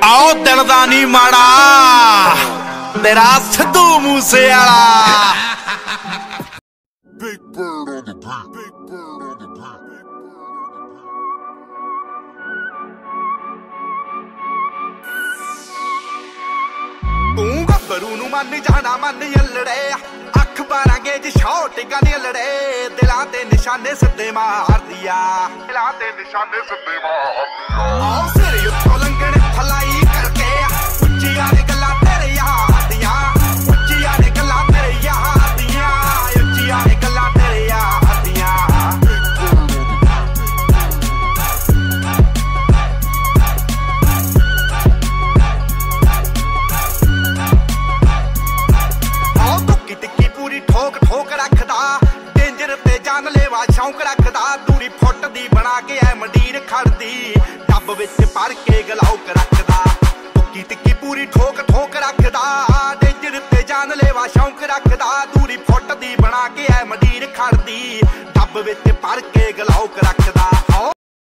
आओ दिल दा नी माड़ा तेरा सिद्धू मूसेवाला। तू गब्बरू नू मन जाना मन यलड़े अख 12 गेज शॉट गन यलड़े दिलां ते निशाने सिद्धे मार दिया दिलां ते निशाने सिद्धे मार दिया। आओ सिर उत्तों लंघण फलाई करके उच्ची आले गल्लां तेरे यार दियां उच्ची आले गल्लां तेरे यार दियां उच्ची आले गल्लां तेरे यार दियां। ठोक ठोक रखदा डेंजर ते जानलेवा शौक रखदा दूरी फुट दी बना के ऐ मंडीर खड़दी डब विच भर के गलौक रखदा तुक्की तिक्की पूरी ठोक ठोक रखदा डेंजर ते जानलेवा शौक रखदा दूरी फुट दी बना के ऐ मंडीर खड़दी डब विच भर के गलौक रखदा।